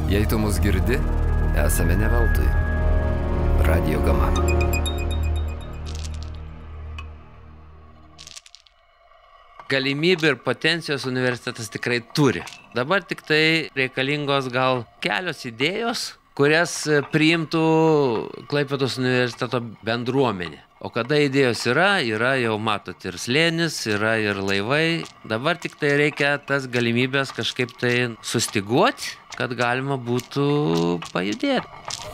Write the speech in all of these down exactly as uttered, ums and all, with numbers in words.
Jei tu mus girdi, esame ne veltui. Radio Gama. Galimybių ir potencijos universitetas tikrai turi. Dabar tik tai reikalingos gal kelios idėjos, kurias priimtų Klaipėdos universiteto bendruomenė. O kada idėjos yra, yra jau matot ir slėnis, yra ir laivai. Dabar tik tai reikia tas galimybės kažkaip tai sustiguoti, kad galima būtų pajudėti.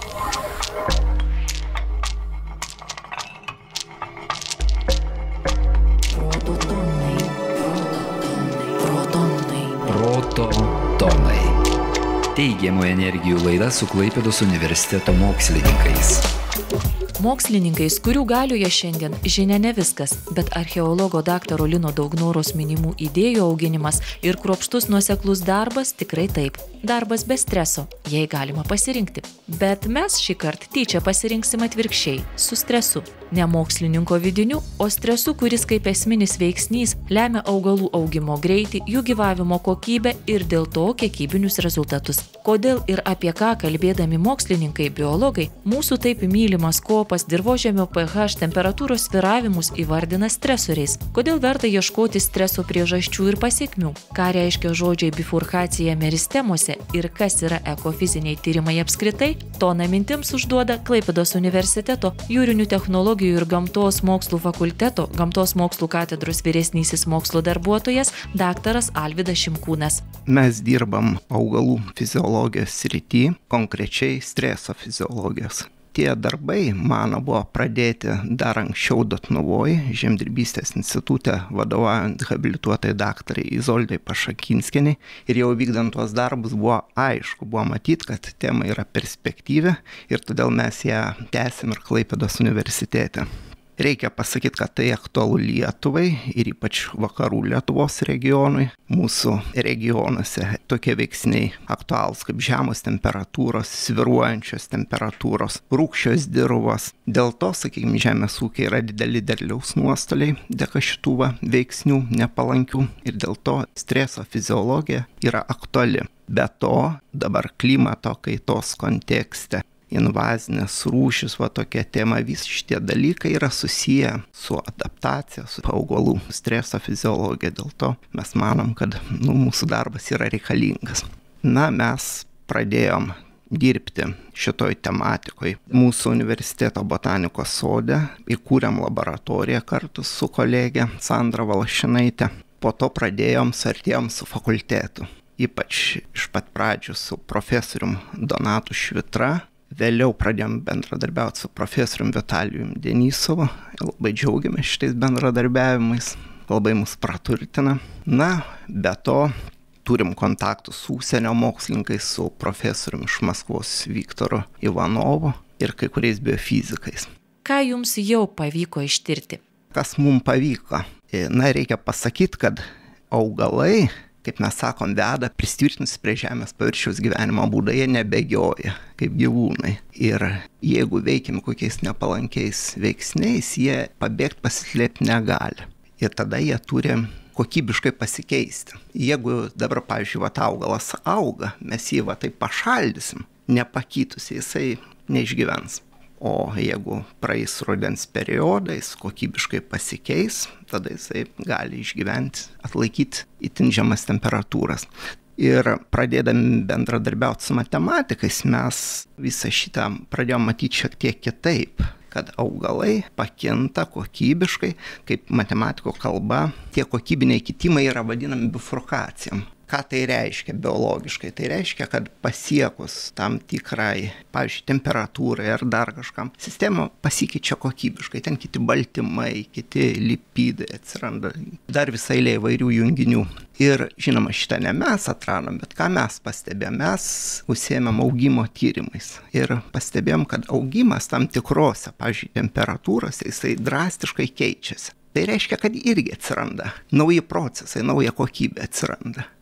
Proto tonai. Teigiamų energijų laida su Klaipėdos universiteto mokslininkais. Mokslininkais, kurių galioje šiandien žinia ne viskas, bet archeologo daktaro Lino Daugnoros minimų idėjų auginimas ir kruopštus nuoseklus darbas tikrai taip. Darbas be streso, jei galima pasirinkti. Bet mes šį kartą tyčia pasirinksim atvirkščiai, su stresu. Ne mokslininko vidiniu, o stresu, kuris kaip esminis veiksnys lemia augalų augimo greitį, jų gyvavimo kokybę ir dėl to kiekybinius rezultatus. Kodėl ir apie ką kalbėdami mokslininkai, biologai, mūsų taip mylimas kopas, dirvožemio pH, temperatūros svyravimus įvardina stresoriais. Kodėl verta ieškoti streso priežasčių ir pasekmių? Ką reiškia žodžiai bifurkacija meristemose ir kas yra ekofiziniai tyrimai apskritai? Toną mintims užduoda Klaipėdos universiteto jūrinių technologijų ir gamtos mokslų fakulteto gamtos mokslų katedros vyresnysis mokslo darbuotojas daktaras Alvydas Šimkūnas. Mes dirbam augalų fiziologijos srity, konkrečiai streso fiziologijos. Tie darbai, mano, buvo pradėti dar anksčiau Dotnuvoj, Žemdirbystės institute, vadovaujant habilituotai daktarai Izoldai Pašakinskienei. Ir jau vykdant tuos darbus buvo aišku, buvo matyti, kad tema yra perspektyvi ir todėl mes ją tęsim ir Klaipėdos universitete. Reikia pasakyti, kad tai aktualu Lietuvai ir ypač vakarų Lietuvos regionui. Mūsų regionuose tokie veiksniai aktualūs kaip žemos temperatūros, svyruojančios temperatūros, rūgščios dirvos. Dėl to, sakykime, žemės ūkiai yra dideli derliaus nuostoliai dėka šitų veiksnių nepalankių ir dėl to streso fiziologija yra aktuali. Be to, dabar klimato kaitos kontekste invazinės rūšis, va tokia tema, visi šitie dalykai yra susiję su adaptacija, su augalų streso fiziologija. Dėl to mes manom, kad nu, mūsų darbas yra reikalingas. Na, mes pradėjom dirbti šitoj tematikoje. Mūsų universiteto botanikos sode įkūrėm laboratoriją kartu su kolegė Sandra Valašinaitė. Po to pradėjom, suartėjom su fakultetu. Ypač iš pat pradžių su profesorium Donatu Švitra. Vėliau pradėjom bendradarbiauti su profesorium Vitalijum Denisovu. Labai džiaugiamės šitais bendradarbiavimais, labai mus praturtina. Na, be to turim kontaktų su užsienio mokslininkais, su profesorium iš Maskvos Viktoru Ivanovu ir kai kuriais biofizikais. Ką jums jau pavyko ištirti? Kas mums pavyko? Na, reikia pasakyti, kad augalai, kaip mes sakom, veda prisitvirtinus prie žemės paviršiaus gyvenimo būdą, jie nebėgioja kaip gyvūnai. Ir jeigu veikiam kokiais nepalankiais veiksniais, jie pabėgti pasislėpti negali. Ir tada jie turi kokybiškai pasikeisti. Jeigu dabar, pavyzdžiui, va, augalas auga, mes jį va taip pašaldysim, nepakytusi, jisai neišgyvens. O jeigu praeis rudens periodais, kokybiškai pasikeis, tada jisai gali išgyventi, atlaikyti itin žemas temperatūras. Ir pradėdami bendradarbiauti su matematikais, mes visą šitą pradėjome matyti šiek tiek kitaip, kad augalai pakinta kokybiškai, kaip matematiko kalba, tie kokybiniai kitimai yra vadinami bifurkacijom. Ką tai reiškia biologiškai? Tai reiškia, kad pasiekus tam tikrai, pavyzdžiui, temperatūrai ar dar kažkam, sistema pasikeičia kokybiškai. Ten kiti baltymai, kiti lipidai atsiranda, dar visai eilė įvairių junginių. Ir žinoma, šitą ne mes atradom, bet ką mes pastebėjom? Mes užsiėmėm augimo tyrimais ir pastebėjom, kad augimas tam tikrose, pavyzdžiui, temperatūrose, jisai drastiškai keičiasi. Tai reiškia, kad irgi atsiranda nauji procesai, nauja kokybė atsiranda.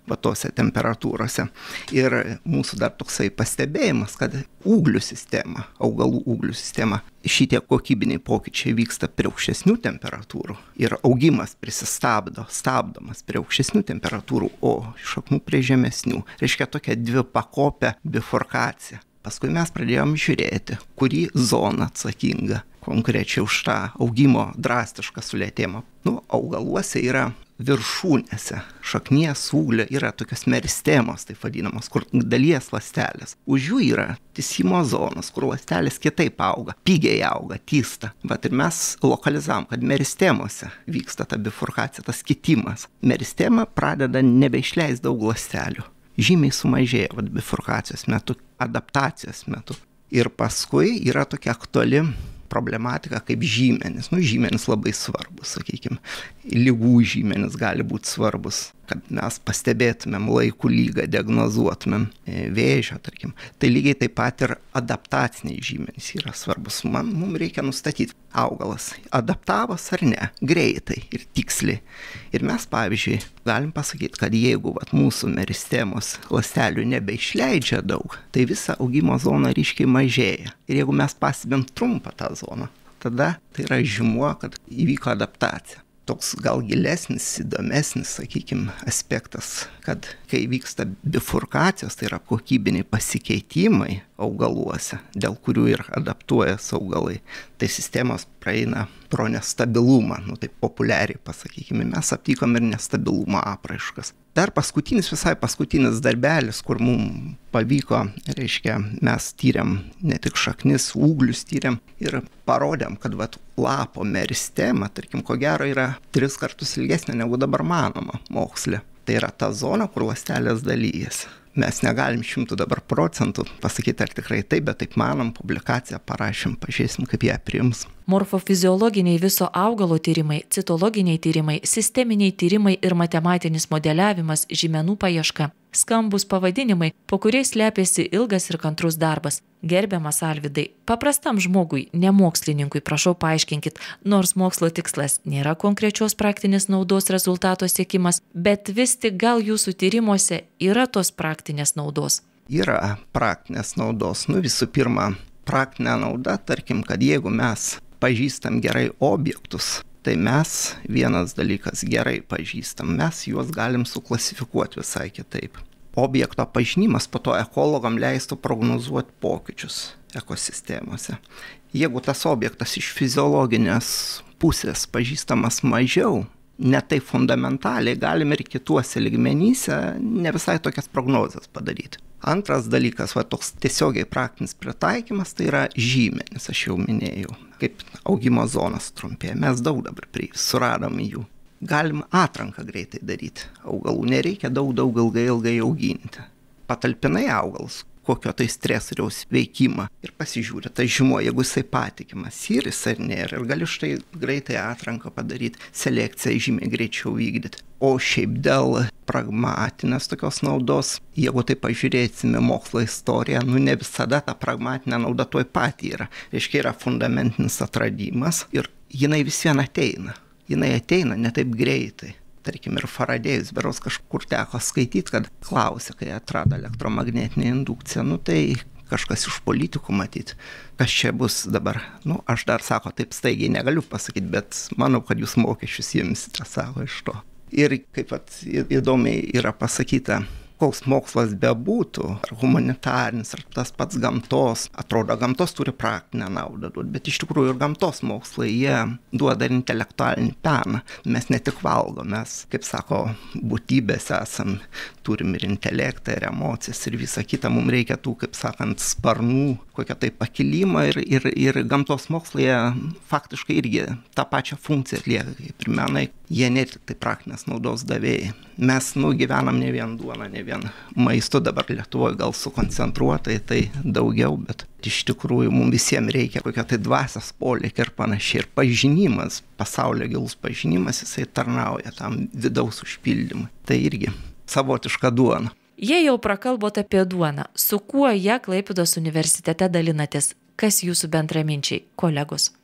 va tose temperatūrose. Ir mūsų dar toksai pastebėjimas, kad ūglių sistema, augalų ūglių sistema, šitie kokybiniai pokyčiai vyksta prie aukštesnių temperatūrų ir augimas prisistabdo, stabdomas prie aukštesnių temperatūrų, o šaknų prie žemesnių. Reiškia tokia dvipakopė bifurkacija. Paskui mes pradėjom žiūrėti, kuri zona atsakinga konkrečiai už tą augimo drastišką sulėtėjimą. Nu, augaluose yra viršūnėse, šaknies ūglio yra tokios meristemos, taip vadinamos, kur dalies ląstelės. Už jų yra tįsimo zonos, kur ląstelės kitaip auga, pigiai auga, tysta. Vat ir mes lokalizavom, kad meristemose vyksta ta bifurkacija, tas kitimas. Meristema pradeda nebeišleis daug ląstelių. Žymiai sumažėja vat, bifurkacijos metu, adaptacijos metu. Ir paskui yra tokia aktuali problematika kaip žymenis. Nu, žymenis labai svarbus, sakykime. Ligų žymenis gali būti svarbus, kad mes pastebėtumėm laikų lygą, diagnozuotumėm vėžio, tarkim. Tai lygiai taip pat ir adaptaciniai žymenys yra svarbus. Man, mums reikia nustatyti, augalas adaptavos ar ne, greitai ir tiksliai. Ir mes, pavyzdžiui, galim pasakyti, kad jeigu vat, mūsų meristemos ląstelių nebeišleidžia daug, tai visa augimo zona ryškiai mažėja. Ir jeigu mes pastebim trumpą tą zoną, tada tai yra žymuo, kad įvyko adaptacija. Toks gal gilesnis, įdomesnis, sakykime, aspektas, kad kai vyksta bifurkacijos, tai yra kokybiniai pasikeitimai augaluose, dėl kurių ir adaptuojas augalai, tai sistemos praeina pro nestabilumą, nu taip populiariai pasakykime, mes aptikom ir nestabilumo apraiškas. Dar paskutinis, visai paskutinis darbelis, kur mums pavyko, reiškia, mes tyriam ne tik šaknis, ūglius tyriam ir parodėm, kad vat, lapo meristema, tarkim, ko gero yra tris kartus ilgesnė negu dabar manoma moksle. Tai yra ta zona, kur ląstelės dalyjasi. Mes negalim šimtų dabar procentų pasakyti, ar tikrai taip, bet taip manom, publikaciją parašym, pažiūrėsim, kaip ją priims. Morfofiziologiniai viso augalo tyrimai, citologiniai tyrimai, sisteminiai tyrimai ir matematinis modeliavimas, žymenų paieška. Skambus pavadinimai, po kuriais slepiasi ilgas ir kantrus darbas. Gerbiamas Alvydai, paprastam žmogui, ne mokslininkui, prašau paaiškinkit, nors mokslo tikslas nėra konkrečios praktinės naudos rezultato siekimas, bet vis tik gal jūsų tyrimuose yra tos praktinės naudos? Yra praktinės naudos. Nu, visų pirma, praktinė nauda, tarkim, kad jeigu mes pažįstam gerai objektus, tai mes vienas dalykas gerai pažįstam, mes juos galim suklasifikuoti visai kitaip. Objekto pažinimas po to ekologam leistų prognozuoti pokyčius ekosistemose. Jeigu tas objektas iš fiziologinės pusės pažįstamas mažiau, ne taip fundamentaliai, galim ir kituose lygmenyse ne visai tokias prognozes padaryti. Antras dalykas, va, toks tiesiogiai praktinis pritaikymas, tai yra žymenis, aš jau minėjau, kaip augimo zonas trumpėja. Mes daug dabar prie suradom jų. Galim atranką greitai daryti augalų, nereikia daug, daug ilgai, ilgai auginti. Patalpinai augalus, kokio tai stresoriaus veikimą ir pasižiūri, tai žymuo, jeigu jisai patikimas, syris ar nėra, ir gali štai greitai atranką padaryti, selekciją žymiai greičiau vykdyti. O šiaip dėl pragmatinės tokios naudos, jeigu tai pažiūrėsime mokslo istoriją, nu ne visada ta pragmatinė nauda toj pat yra. Reiškia, yra fundamentinis atradimas ir jinai vis vien ateina. Jinai ateina ne taip greitai. Tarkim, ir Faradėjus, beros kažkur teko skaityti, kad klausė, kai atrado elektromagnetinę indukciją, nu tai kažkas iš politikų matyti, kas čia bus dabar. Nu, aš dar, sako, taip staigiai negaliu pasakyti, bet manau, kad jūs mokesčius imsite, sako, iš to. Ir kaip pat įdomiai yra pasakyta, koks mokslas bebūtų, ar humanitarinis, ar tas pats gamtos, atrodo, gamtos turi praktinę naudą duoti, bet iš tikrųjų ir gamtos mokslai, jie duoda ir intelektualinį peną. Mes ne tik valgom, mes, kaip sako, būtybės esam, turim ir intelektą, ir emocijas, ir visą kitą, mums reikia tų, kaip sakant, sparnų, kokią tai pakilimą, ir, ir, ir gamtos mokslai faktiškai irgi tą pačią funkciją atlieka, kaip ir menai, jie ne tik tai praktinės naudos davėjai. Mes, nu, gyvenam ne vien duoną, ne vien maistu, dabar Lietuvoje gal sukoncentruotai, tai daugiau, bet iš tikrųjų mums visiems reikia kokio tai dvasios polėkio ir panašiai. Ir pažinimas, pasaulio gilus pažinimas, jisai tarnauja tam vidaus užpildymui. Tai irgi savotiška duona. Jei jau prakalbot apie duoną, su kuo ją Klaipėdos universitete dalinatės? Kas jūsų bendraminčiai, kolegos?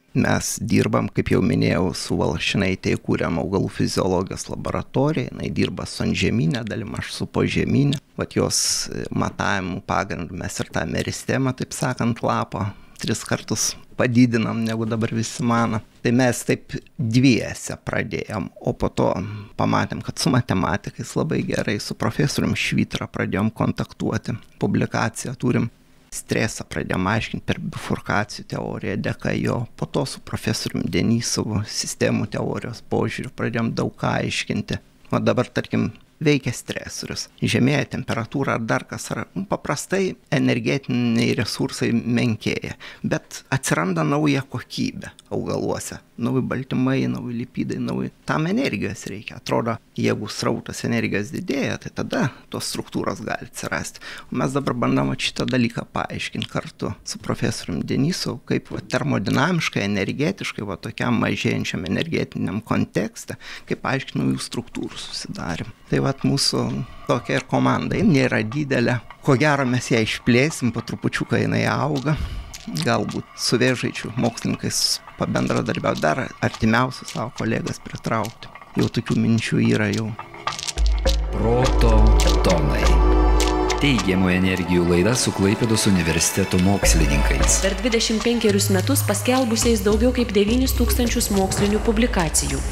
Mes dirbam, kaip jau minėjau, su Valašinaite įkūrėm augalų fiziologijos laboratoriją, jinai dirba su antžeminė dalim, aš su požeminė. Vat jos matavimų pagrindų mes ir tą meristemą, taip sakant, lapo tris kartus padidinam, negu dabar visi mano. Tai mes taip dviese pradėjom, o po to pamatėm, kad su matematikais labai gerai, su profesorium Švytra pradėjom kontaktuoti. Publikaciją turim, stresą pradėjom aiškinti per bifurkacijų teoriją, dėka jo. Po to su profesorium Denisovu sistemų teorijos požiūriu pradėjom daug ką aiškinti. O dabar, tarkim, veikia stresorius, žemėja temperatūra ar dar kas, ar paprastai energetiniai resursai menkėja, bet atsiranda nauja kokybė augaluose, nauji baltymai, nauji lipidai, nauji. Tam energijos reikia. Atrodo, jeigu srautas energijos didėja, tai tada tos struktūros gali atsirasti. O mes dabar bandom šitą dalyką paaiškinti kartu su profesorium Denisovu, kaip va, termodinamiškai, energetiškai, va, tokiam mažėjančiam energetiniam kontekste, kaip aiškinti naujų struktūrų susidarim. Tai va, mūsų tokia ir komanda, ji nėra didelė. Ko gero mes ją išplėsim, po trupučiuką jinai auga. Galbūt su Vėžaičių mokslininkais pabendradarbiauti, dar artimiausius savo kolegas pritraukti. Jau tokių minčių yra jau. Proto tonai. Teigiamų energijų laida su Klaipėdos universiteto mokslininkais. Per dvidešimt penkerius metus paskelbusiais daugiau kaip devynis tūkstančius mokslinių publikacijų.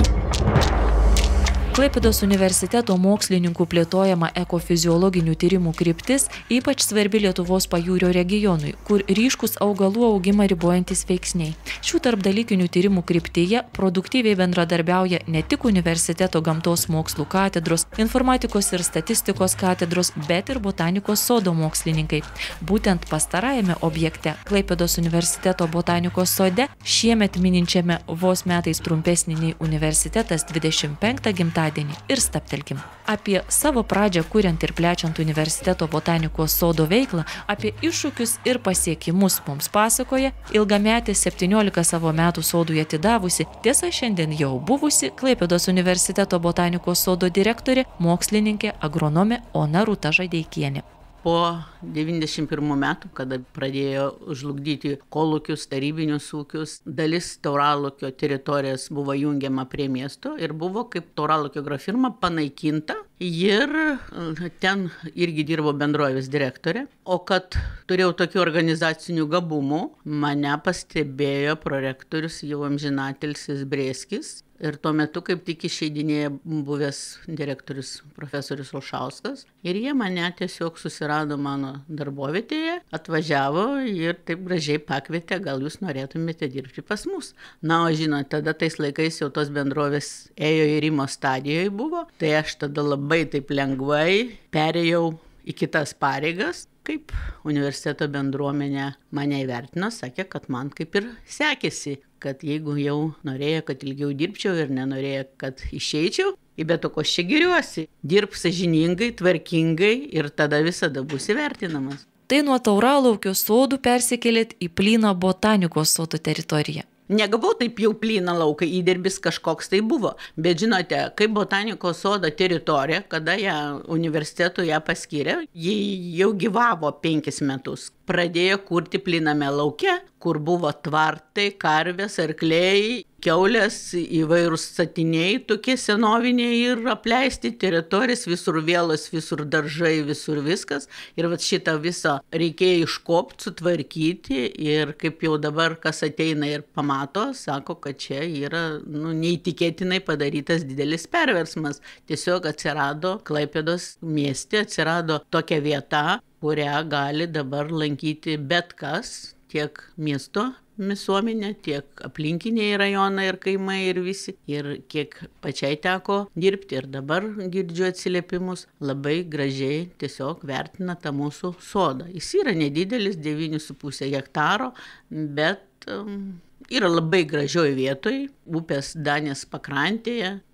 Klaipėdos universiteto mokslininkų plėtojama ekofiziologinių tyrimų kryptis ypač svarbi Lietuvos pajūrio regionui, kur ryškus augalų augimą ribojantis veiksniai. Šių tarpdalykinių tyrimų kryptyje produktyviai bendradarbiauja ne tik universiteto gamtos mokslų katedros, informatikos ir statistikos katedros, bet ir botanikos sodo mokslininkai. Būtent pastarajame objekte, Klaipėdos universiteto botanikos sode, šiemet mininčiame vos metais trumpesnį nei universitetas dvidešimt penktą gimtadienį. Ir staptelkim. Apie savo pradžią kuriant ir plečiant universiteto botanikos sodo veiklą, apie iššūkius ir pasiekimus mums pasakoja ilgametė septyniolika savo metų sodui atidavusi, tiesa šiandien jau buvusi Klaipėdos universiteto botanikos sodo direktorė, mokslininkė, agronomė Ona Rūta Žadeikienė. Po devyniasdešimt pirmų metų, kada pradėjo žlugdyti kolūkius, tarybinius ūkius, dalis Tauralukio teritorijos buvo jungiama prie miesto ir buvo kaip Tauralukio agrofirma panaikinta ir ten irgi dirbo bendrovės direktorė. O kad turėjau tokių organizacinių gabumų, mane pastebėjo prorektorius jau amžinatilsis Brėskis. Ir tuo metu, kaip tik išeidinėja buvęs direktorius profesorius Olšauskas. Ir jie mane tiesiog susirado mano darbovietėje, atvažiavo ir taip gražiai pakvietė, gal jūs norėtumėte dirbti pas mus. Na, o žinot, tada tais laikais jau tos bendrovės ėjo įrimo stadijoje buvo, tai aš tada labai taip lengvai perėjau į kitas pareigas. Kaip universiteto bendruomenė mane įvertino, sakė, kad man kaip ir sekėsi, kad jeigu jau norėjo, kad ilgiau dirbčiau ir nenorėjo, kad išeičiau, bet to ko aš čia giriuosi, dirb sąžiningai, tvarkingai ir tada visada bus įvertinamas. Tai nuo Tauralaukio sodų persikėlėt į plyną botanikos sodo teritoriją. Negavau taip jau plyną lauką, įdirbis kažkoks tai buvo. Bet žinote, kaip botanikos sodo teritorija, kada ją universitetų ją paskyrė, ji jau gyvavo penkis metus. Pradėjo kurti plyname lauke, kur buvo tvartai, karvės, arkliai, kiaulės, įvairūs statiniai, tokie senoviniai ir apleisti teritorijas, visur vėlos, visur daržai, visur viskas. Ir vat šitą visą reikėjo iškopti, sutvarkyti ir kaip jau dabar kas ateina ir pamato, sako, kad čia yra nu, neįtikėtinai padarytas didelis perversmas. Tiesiog atsirado Klaipėdos mieste, atsirado tokia vieta, kurią gali dabar lankyti bet kas, tiek miesto visuomenė, tiek aplinkiniai rajonai ir kaimai ir visi. Ir kiek pačiai teko dirbti ir dabar girdžiu atsiliepimus, labai gražiai tiesiog vertina tą mūsų sodą. Jis yra nedidelis, devyni su puse hektaro, bet um, yra labai gražioj vietoj, upės Danės pakrantėje.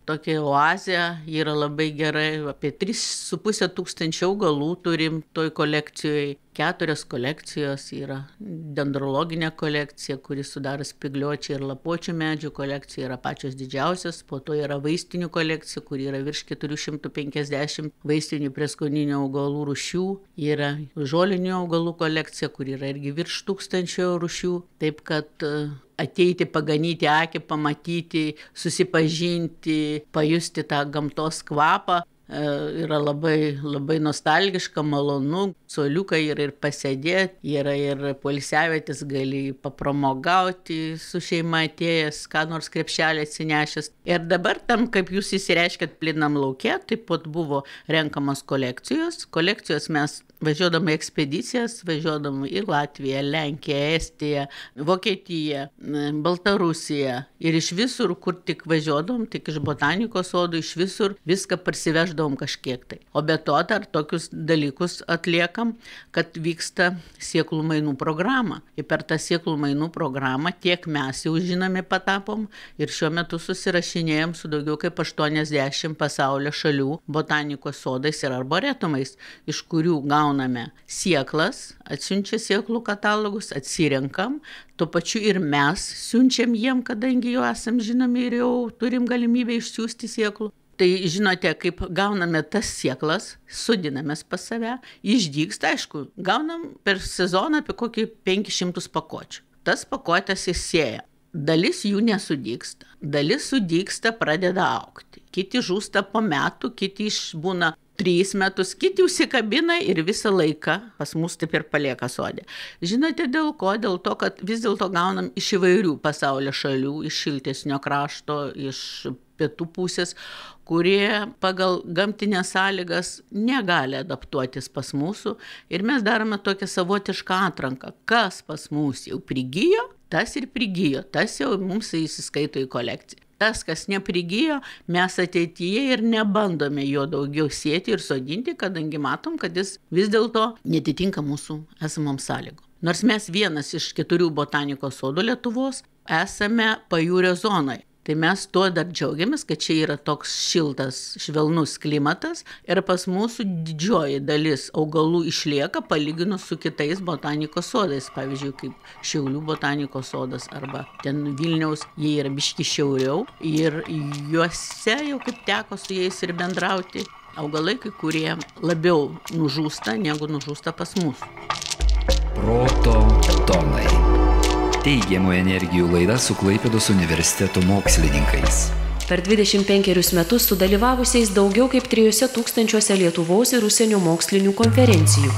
tokia oazė, yra labai gerai, apie tris su puse tūkstančio augalų turim toj kolekcijoje. Keturios kolekcijos yra dendrologinė kolekcija, kuri sudaro spygliuočių ir lapuočių medžių kolekcija, yra pačios didžiausios, po to yra vaistinių kolekcija, kuri yra virš keturių šimtų penkiasdešimt vaistinių prieskoninių augalų rūšių, yra žolinių augalų kolekcija, kuri yra irgi virš tūkstančio rūšių, taip kad ateiti, paganyti akį, pamatyti, susipažinti, pajusti tą gamtos kvapą. Yra labai, labai nostalgiška, malonu, suoliukai yra ir pasėdėti, yra ir poilsiavietės, gali papramogauti su šeima atėjęs, ką nors krepšelį atsinešęs. Ir dabar tam, kaip jūs įsireiškėt plinam lauke, taip pat buvo renkamos kolekcijos. Kolekcijos mes važiuodami ekspedicijas, važiuodami į Latviją, Lenkiją, Estiją, Vokietiją, Baltarusiją ir iš visur, kur tik važiuodom, tik iš botanikos sodų, iš visur viską parsiveždavom kažkiek tai. O be to dar tokius dalykus atliekam, kad vyksta sėklų mainų programa. Ir per tą sėklų mainų programą tiek mes jau žinomi patapom ir šiuo metu susirašinėjom su daugiau kaip aštuoniasdešimt pasaulio šalių botanikos sodais ir arboretumais, iš kurių gauname sieklas, atsiunčia sėklų katalogus, atsirenkam, tuo pačiu ir mes siunčiam jiem, kadangi jau esam žinomi ir jau turim galimybę išsiųsti sėklų. Tai žinote, kaip gauname tas sieklas, sudinamės pas save, išdygsta, aišku, gaunam per sezoną apie kokį penkis šimtus pakuočių. Tas pakuotės įsėja. Dalis jų nesudygsta, dalis sudygsta, pradeda augti. Kiti žūsta po metų, kiti išbūna tris metus, kiti užsikabina ir visą laiką pas mus taip ir palieka sode. Žinote dėl ko? Dėl to, kad vis dėlto gaunam iš įvairių pasaulio šalių, iš šiltesnio krašto, iš pietų pusės, kurie pagal gamtinės sąlygas negali adaptuotis pas mūsų. Ir mes darome tokią savotišką atranką. Kas pas mus jau prigijo, tas ir prigijo, tas jau mums įsiskaito į kolekciją. Tas, kas neprigijo, mes ateityje ir nebandome jo daugiau sėti ir sodinti, kadangi matom, kad jis vis dėlto netitinka mūsų esamom sąlygom. Nors mes vienas iš keturių botanikos sodų Lietuvos esame pajūrio zonoje. Tai mes tuo dar džiaugiamės, kad čia yra toks šiltas, švelnus klimatas ir pas mūsų didžioji dalis augalų išlieka palyginus su kitais botanikos sodais. Pavyzdžiui, kaip Šiaulių botanikos sodas arba ten Vilniaus, jie yra biški šiauriau ir juose jau kaip teko su jais ir bendrauti. Augalai, kai kurie labiau nužūsta, negu nužūsta pas mus. Proto tonai. Teigiamų energijų laida su Klaipėdos universiteto mokslininkais. Per dvidešimt penkerius metus sudalyvavusiais daugiau kaip trijose tūkstančiuose Lietuvos ir užsienio mokslinių konferencijų.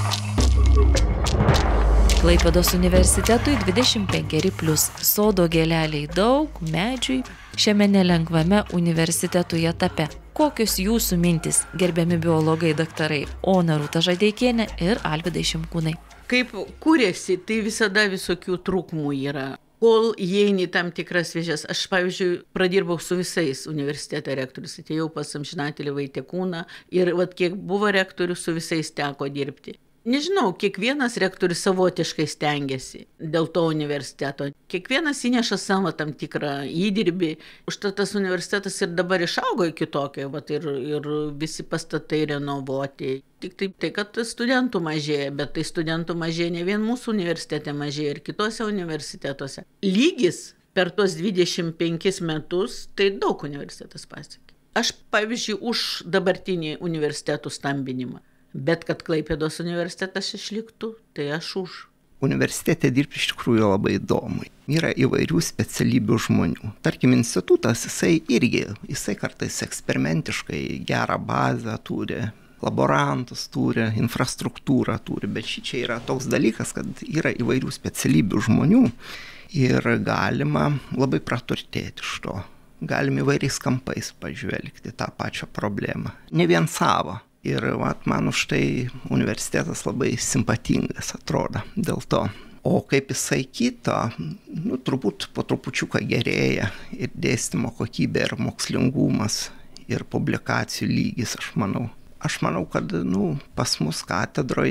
Klaipėdos universitetui dvidešimt penkeri plus. Sodo gėleliai daug, medžiui šiame nelengvame universitetų etape. Kokios jūsų mintis, gerbiami biologai daktarai Ona Rūta Žadeikienė ir Alvydai Šimkūnai? Kaip kūrėsi, tai visada visokių trūkumų yra. Kol įeini tam tikras vėžes, aš, pavyzdžiui, pradirbau su visais universiteto rektorius, atėjau pas amžinatilį Vaitekūną ir vat, kiek buvo rektorių, su visais teko dirbti. Nežinau, kiekvienas rektorius savotiškai stengiasi dėl to universiteto. Kiekvienas įneša savo tam tikrą įdirbį. Užtat tas universitetas ir dabar išaugo iki tokio, vat, ir, ir visi pastatai renovuoti. Tik taip, tai, kad studentų mažėja, bet tai studentų mažėja ne vien mūsų universitete, mažėja ir kitose universitetuose. Lygis per tuos dvidešimt penkis metus, tai daug universitetas pasiekė. Aš, pavyzdžiui, už dabartinį universitetų stambinimą. Bet kad Klaipėdos universitetas išliktų, tai aš už. Universitete dirbti iš tikrųjų labai įdomu. Yra įvairių specialybių žmonių. Tarkim, institutas, jisai irgi, jisai kartais eksperimentiškai gerą bazę turi, laborantus turi, infrastruktūrą turi, bet šičia yra toks dalykas, kad yra įvairių specialybių žmonių ir galima labai praturtėti iš to. Galim įvairiais kampais pažvelgti tą pačią problemą. Ne vien savo. Ir vat, man už tai universitetas labai simpatingas atrodo dėl to. O kaip jisai kito, nu, turbūt po trupučiuką gerėja ir dėstymo kokybė, ir mokslingumas, ir publikacijų lygis, aš manau. Aš manau, kad nu, pas mus katedroje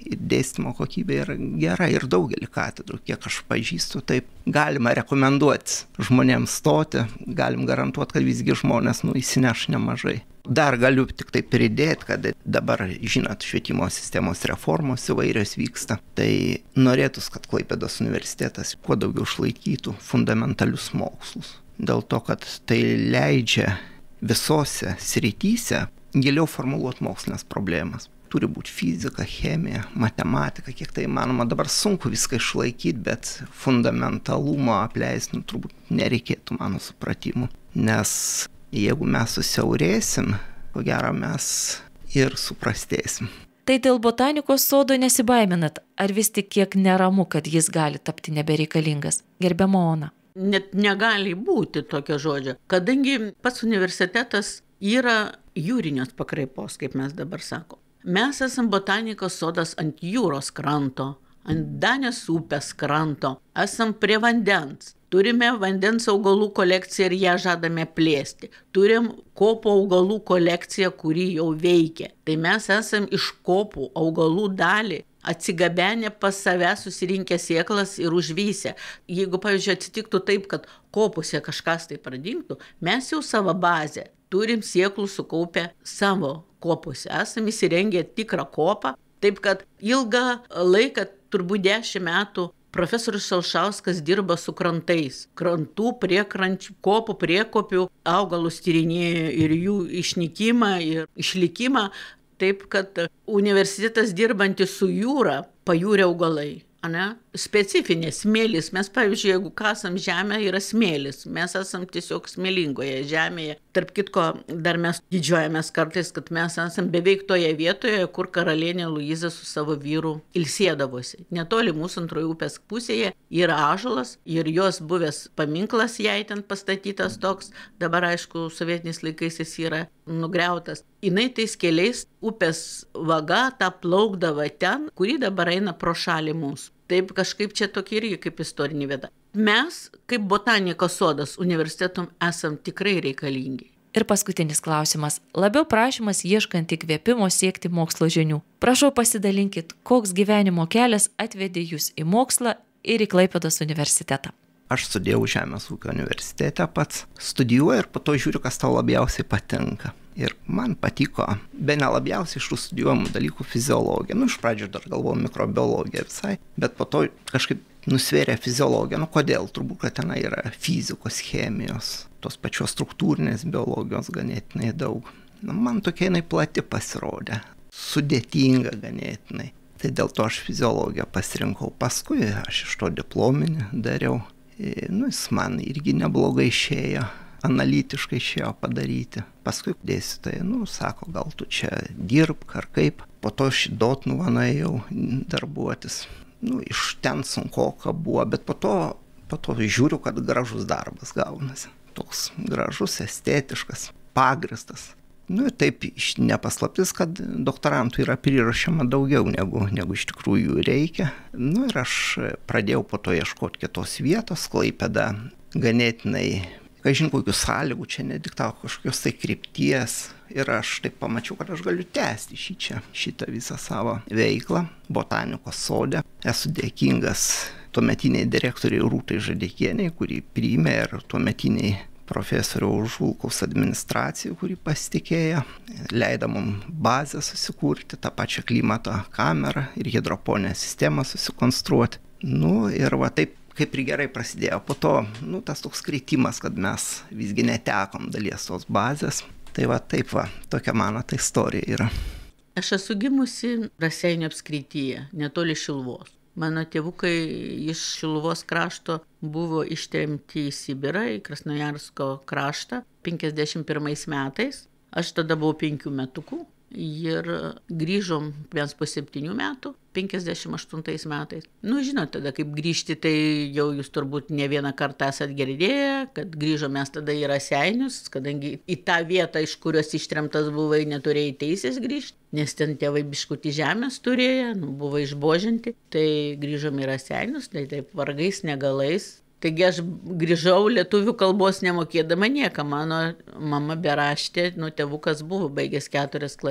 ir dėstymo kokybė yra gera ir daugelį katedrų, kiek aš pažįstu, taip galima rekomenduoti žmonėms stoti, galim garantuoti, kad visgi žmonės nu, įsineš nemažai. Dar galiu tik tai pridėti, kad dabar, žinot, švietimo sistemos reformos įvairios vyksta, tai norėtųs, kad Klaipėdos universitetas kuo daugiau išlaikytų fundamentalius mokslus. Dėl to, kad tai leidžia visose srityse giliau formuluoti mokslinės problemas. Turi būti fizika, chemija, matematika, kiek tai įmanoma. Dabar sunku viską išlaikyti, bet fundamentalumo apleisti nu, turbūt nereikėtų mano supratimu. Nes jeigu mes susiaurėsim, ko gero mes ir suprastėsim. Tai dėl botanikos sodo nesibaiminat, ar vis tik kiek neramu, kad jis gali tapti nebereikalingas? Gerbiama Ona. Net negali būti tokio žodžio, kadangi pats universitetas yra jūrinės pakraipos, kaip mes dabar sakom. Mes esam botanikos sodas ant jūros kranto, ant Danės upės kranto, esam prie vandens. Turime vandens augalų kolekciją ir ją žadame plėsti. Turim kopų augalų kolekciją, kuri jau veikia. Tai mes esam iš kopų augalų dalį atsigabenę pas save, susirinkę sėklas ir užvysę. Jeigu, pavyzdžiui, atsitiktų taip, kad kopose kažkas tai pradingtų, mes jau savo bazę turim sėklų sukaupę savo kopose. Esam įsirengę tikrą kopą, taip kad ilgą laiką, turbūt dešimt metų, profesorius Alšauskas dirba su krantais. Krantų, priekrančių, kopų, priekopių augalus tyrinėja ir jų išnykimą ir išlikimą. Taip, kad universitetas dirbantis su jūra, pajūrio augalai. Ane? Specifinės smėlis. Mes, pavyzdžiui, jeigu kasam žemę, yra smėlis. Mes esam tiesiog smėlingoje žemėje. Tarp kitko, dar mes didžiuojamės kartais, kad mes esam beveik toje vietoje, kur karalienė Luiza su savo vyru ilsėdavosi. Netoli mūsų antroje upės pusėje yra ąžuolas ir jos buvęs paminklas jai ten pastatytas toks. Dabar, aišku, sovietiniais laikais jis yra nugriautas. Jinai tais keliais upės vaga tą plaukdavo ten, kuri dabar eina pro šalį mūsų. Taip kažkaip čia tokia irgi kaip istorinė vieta. Mes, kaip botanikos sodas universitetum, esam tikrai reikalingi. Ir paskutinis klausimas. Labiau prašymas ieškant įkvėpimo siekti mokslo žinių. Prašau pasidalinkit, koks gyvenimo kelias atvedė jūs į mokslą ir į Klaipėdos universitetą. Aš studijavau Žemės ūkio universitete pats, studijuoju ir po to žiūriu, kas tau labiausiai patinka. Ir man patiko, be ne labiausiai iš tų studijuojamų dalykų fiziologija. Nu, iš pradžių dar galvojau mikrobiologiją visai, bet po to kažkaip nusvėrė fiziologija. Nu, kodėl? Turbūt, kad ten yra fizikos, chemijos, tos pačios struktūrinės biologijos ganėtinai daug. Nu, man tokia jinai plati pasirodė, sudėtinga ganėtinai. Tai dėl to aš fiziologiją pasirinkau. Paskui aš iš to diplominį dariau. Nu, jis man irgi neblogai išėjo, analitiškai išėjo padaryti. Paskui dėstytojai, nu, sako, gal tu čia dirbk ar kaip. Po to aš į Dotnuvą nuėjau darbuotis. Nu, iš ten sunkoka buvo, bet po to, po to žiūriu, kad gražus darbas gaunasi. Toks gražus, estetiškas, pagristas. Nu, taip nepaslaptis, kad doktorantų yra prirašoma daugiau negu, negu iš tikrųjų reikia. Nu, ir aš pradėjau po to ieškoti kitos vietos, Klaipėda ganėtinai, kažin kokių sąlygų, čia nediktavo kažkokios tai krypties. Ir aš taip pamačiau, kad aš galiu tęsti šį čia, šitą visą savo veiklą botanikos sode. Esu dėkingas tuometiniai direktoriai Rūtai Žadekienei, kuri priėmė, ir tuometiniai profesoriaus Žulkaus administracijų, kuri pasitikėjo, leido mums bazę susikurti, tą pačią klimato kamerą ir hidroponinę sistemą susikonstruoti. Nu ir va taip kaip ir gerai prasidėjo. Po to, nu, tas toks kritimas, kad mes visgi netekom dalies tos bazės. Tai va taip va, tokia mano ta istorija yra. Aš esu gimusi Raseinių apskrityje, netoli Šiluvos. Mano tėvukai iš Šiluvos krašto buvo ištremti į Sibirą, į Krasnojarsko kraštą penkiasdešimt pirmais metais. Aš tada buvau penkių metukų ir grįžom vienas po septynių metų, penkiasdešimt aštuntais metais. Nu, žinot, tada kaip grįžti, tai jau jūs turbūt ne vieną kartą esat girdėję, kad grįžom mes tada į Raseinius, kadangi į tą vietą, iš kurios ištremtas buvai, neturėjai teisės grįžti, nes ten tėvai biškutį žemės turėjo, nu, buvo išbožinti, tai grįžom į Raseinius, tai taip vargais, negalais. Taigi aš grįžau lietuvių kalbos nemokėdama nieką. Mano mama beraštė, nu, tėvukas buvo baigęs keturias klasės.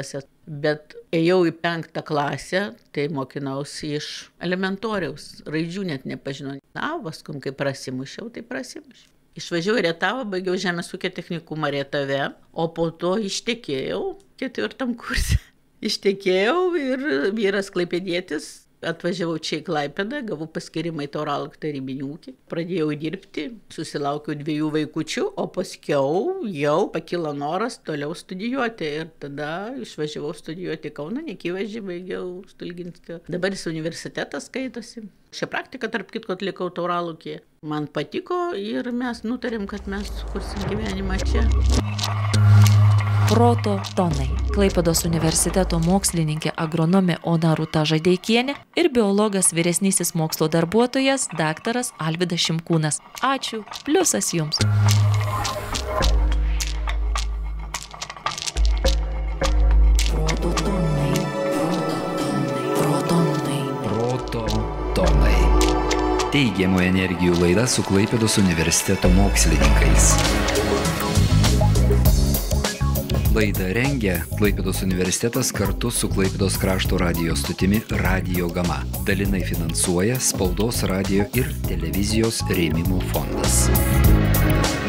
Bet ėjau į penktą klasę, tai mokinausi iš elementoriaus, raidžių net nepažinau. Na, paskum, kai prasimušiau, tai prasimušiau. Išvažiavau į Rietavą, baigiau žemės ūkio technikumą Rietave, o po to ištekėjau ketvirtam kurse. Ištekėjau ir vyras klaipėdietis. Atvažiavau čia į Klaipėdą, gavau paskyrimą į Tauralų tarybinį ūkį. Pradėjau dirbti, susilaukiau dviejų vaikučių, o paskiau jau pakilo noras toliau studijuoti. Ir tada išvažiavau studijuoti Kauną, Nekivežį, baigiau Stulginskio. Dabar jis universitetas skaitosi. Šią praktiką, tarp kitko, atlikau Tauralūkyje. Man patiko ir mes nutarėm, kad mes kursim gyvenimą čia. Proto tonai. Klaipėdos universiteto mokslininkė agronomė Ona Rūta Žadeikienė ir biologas vyresnysis mokslo darbuotojas daktaras Alvydas Šimkūnas. Ačiū, pliusas jums. Proto tonai. Proto tonai. Proto tonai. Teigiamų energijų laida su Klaipėdos universiteto mokslininkais. Laidą rengia Klaipėdos universitetas kartu su Klaipėdos krašto radijo stotimi Radio Gama. Dalinai finansuoja Spaudos, radijo ir televizijos rėmimo fondas.